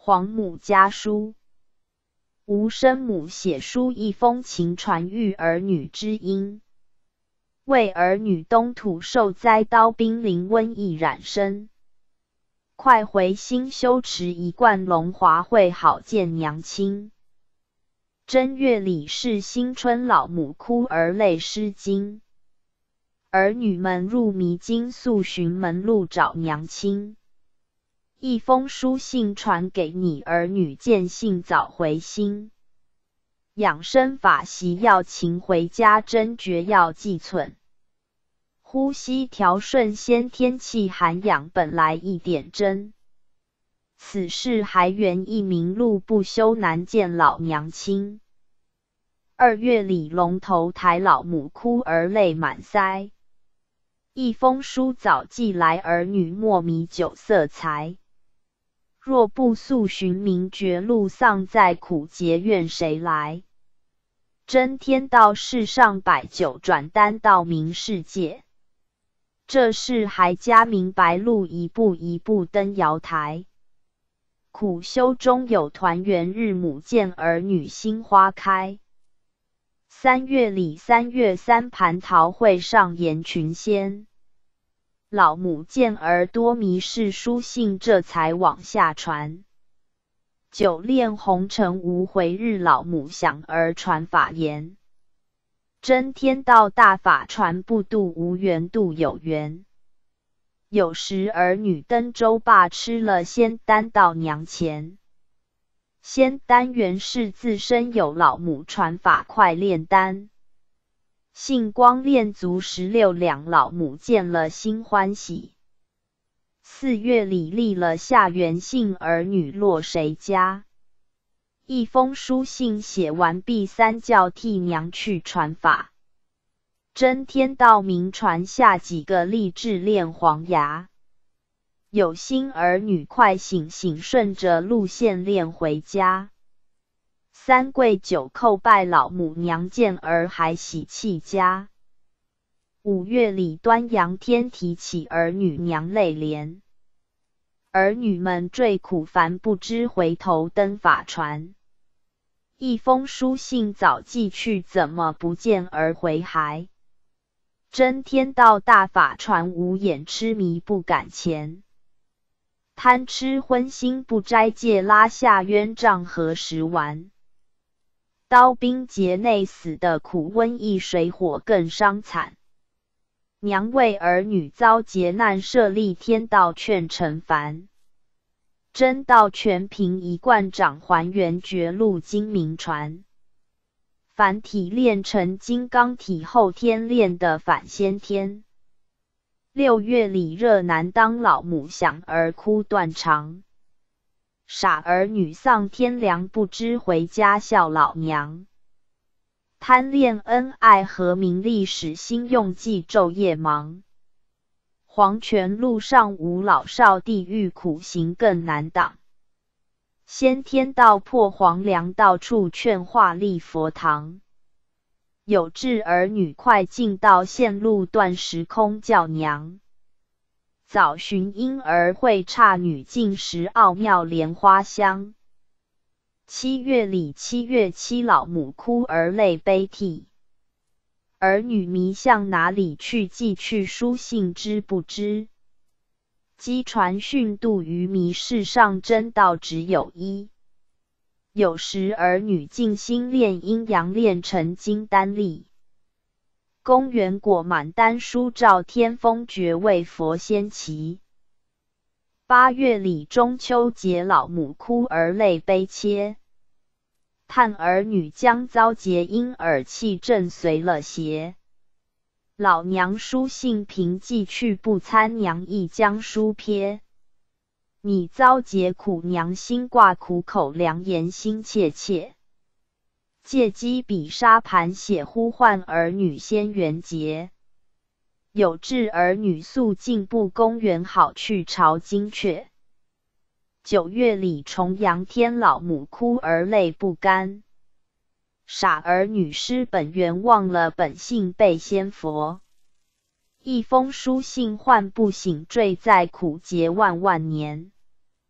皇母家书。吾生母写书一封情传育儿女之音，为儿女东土受灾刀兵临瘟疫染身，快回新修持一贯龙华会好见娘亲。正月里是新春，老母哭儿泪湿巾，儿女们入迷津速寻门路找娘亲。一封书信传给你，儿女见信早回心。养生法习要勤回家，真诀要记存。呼吸调顺先天气涵养本来一点真，此事还缘一名路不修难见老娘亲。2月里龙头台，老母哭儿泪满腮。一封书早寄来，儿女莫迷酒色财。若不速寻明觉路，丧在苦节怨谁来？真天道世上摆酒，转单到明世界。这事还加明白路，一步一步登瑶台。苦修中有团圆日，母见儿女心花开。3月里3月3蟠桃会上演群仙。老母见儿多迷事，书信这才往下传。久恋红尘无回日，老母想儿传法言。真天道大法传不度，无缘度有缘。有时儿女登舟罢，吃了仙丹到娘前。仙丹原是自身有，老母传法快炼丹。杏光炼足16两，老母见了心欢喜。4月里立了下元姓，儿女落谁家？一封书信写完毕，3叫替娘去传法。真天道明传下几个立志炼黄牙。有心儿女快醒醒，顺着路线练回家。3跪9叩拜老母娘，见儿还喜气家。5月里端阳天，提起儿女娘泪怜。儿女们坠苦烦，不知回头登法传。一封书信早寄去，怎么不见儿回还？真天道大法传，无眼痴迷不敢前。贪吃荤腥不斋戒，拉下冤账何时完？刀兵劫内死的苦，瘟疫水火更伤惨。娘为儿女遭劫难，设立天道劝臣凡。真道全凭一贯掌，还原绝路精明传。凡体炼成金刚体，后天炼的反先天。6月里热难当，老母想儿哭断肠。傻儿女丧天良，不知回家孝老娘。贪恋恩爱和名利，使心用计，昼夜忙。黄泉路上无老少，地狱苦行更难挡。先天道破黄梁，到处劝化立佛堂。有志儿女快进道，线路断时空叫娘。早寻婴儿会，刹女进食奥妙莲花香。7月里7月7，老母哭儿泪悲涕。儿女迷向哪里去？寄去书信知不知？机传训度于迷，世上真道只有一。有时儿女静心炼阴阳，炼成金丹力。公园果满丹书，照天风爵位佛仙旗。8月里中秋节，老母哭儿泪悲切。叹儿女将遭劫，因耳气震随了邪。老娘书信凭寄去，不参娘亦将书瞥。你遭劫苦，娘心挂苦口，良言心切切。借机笔沙盘写，呼唤儿女先圆结。有志儿女速进步，公园好去朝金阙。9月里重阳天，老母哭儿泪不甘。傻儿女失本源，忘了本性被仙佛。一封书信唤不醒，坠在苦劫万万年。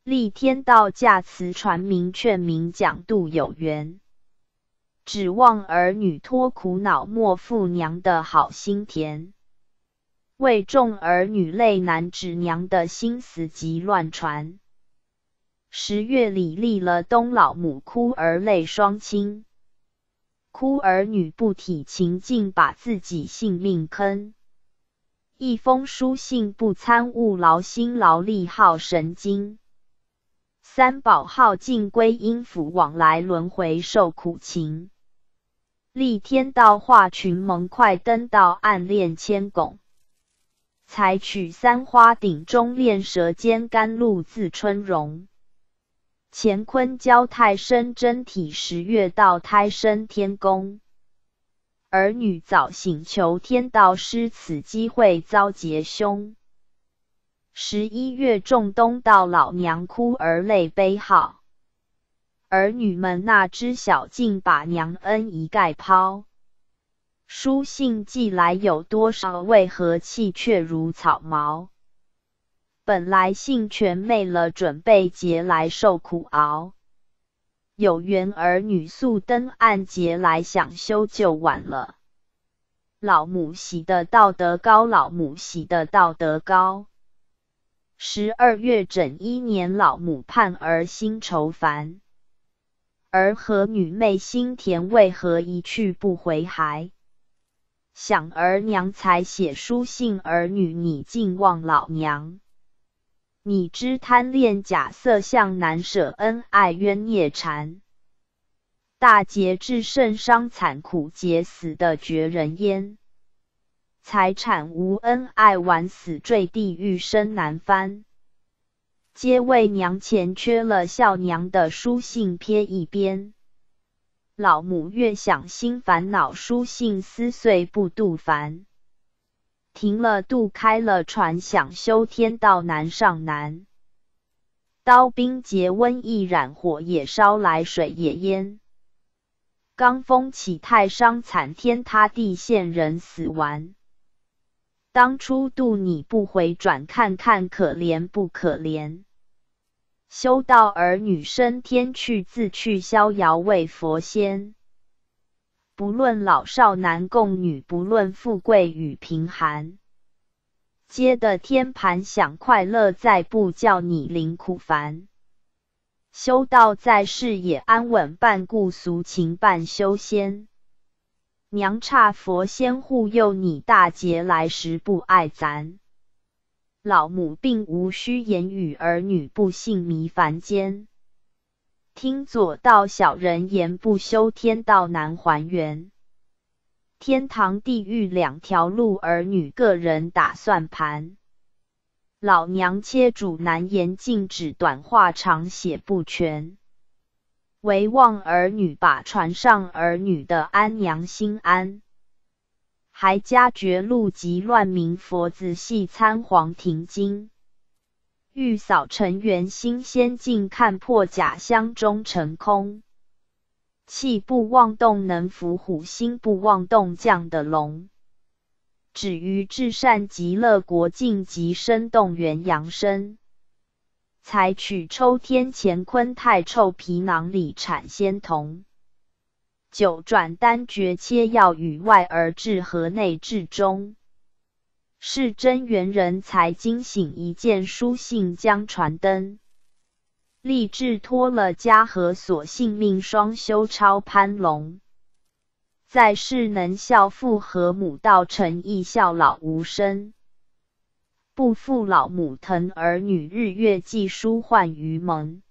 立天道驾慈传明劝明讲度有缘，指望儿女脱苦恼莫负娘的好心田，为众儿女泪难止娘的心死急乱传。10月里立了冬老母哭儿泪双亲，哭儿女不体情境把自己性命坑。一封书信不参悟劳心劳力耗神经，三宝耗尽归阴府往来轮回受苦情。立天道化群蒙快登道暗恋千拱，采取三花顶中炼舌尖甘露自春荣。乾坤交太升真体10月到胎生天宫，儿女早醒求天道失此机会遭劫凶。11月仲冬到老娘哭儿泪悲号，儿女们那知晓竟把娘恩一概抛。书信寄来有多少，为何弃却如草毛？本来信全昧了，准备劫来受苦熬。有缘儿女速登岸劫来想修就晚了。老母喜的道德高，老母喜的道德高。12月整1年，老母盼儿心愁烦。儿和女妹心甜，为何一去不回还？想儿娘才写书信，儿女你竟忘老娘。你知贪恋假色相，难舍恩爱冤孽缠。大劫至甚伤惨苦，劫死的绝人焉。财产无恩爱，晚死坠地狱生难翻。皆为娘前缺了孝娘的书信撇一边。老母越想心烦恼，书信撕碎不度烦。停了渡开了船，想修天道难上难。刀兵劫瘟疫染火也烧来，水也淹。罡风起太伤惨，天塌地陷人死完。当初渡你不回转，看看可怜不可怜。修道儿女升天去，自去逍遥为佛仙。不论老少男共女，不论富贵与贫寒，皆的天盘享快乐，再不叫你临苦烦。修道在世也安稳，半故俗情半修仙。娘差佛仙护佑你，大劫来时不爱咱。老母并无需言语，儿女不信迷凡间。听左道小人言，不修天道难还原。天堂地狱两条路，儿女个人打算盘。老娘切主难言，禁止短话长写不全。唯望儿女把船上儿女的安娘心安。还加绝路及乱民佛子系参黄庭经。欲扫尘缘心先尽，看破假相中成空。气不妄动能伏虎，心不妄动降的龙。止于至善极乐国境，及生动元阳身。采取抽天乾坤太臭皮囊里产仙童。九转丹诀切要与外而治，和内治中。是真元人才惊醒，一件书信将传登。立志脱了家和所，性命双修超攀龙。在世能孝父和母，道成义孝老无生。不负老母疼儿女，日月寄书唤于蒙。